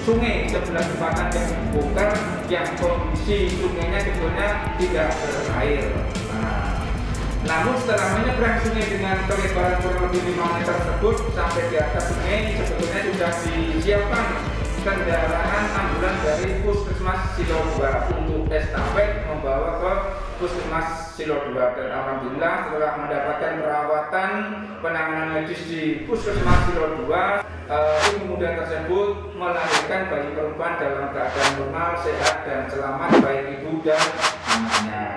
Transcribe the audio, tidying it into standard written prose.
sungai sebelah jembatan yang dibongkar yang kondisi sungainya sebetulnya tidak berair. Namun setelah menyeberang sungai dengan kelebaran kurang lebih 5 meter tersebut sampai di atas sungai, sebetulnya sudah disiapkan kendaraan ambulan dari Puskesmas Silo 2 untuk estafet membawa ke Puskesmas Silo 2. Dan alhamdulillah setelah mendapatkan perawatan penanganan medis di Puskesmas Silo 2, tim pemuda tersebut melahirkan bayi perempuan dalam keadaan normal, sehat dan selamat baik ibu dan anaknya.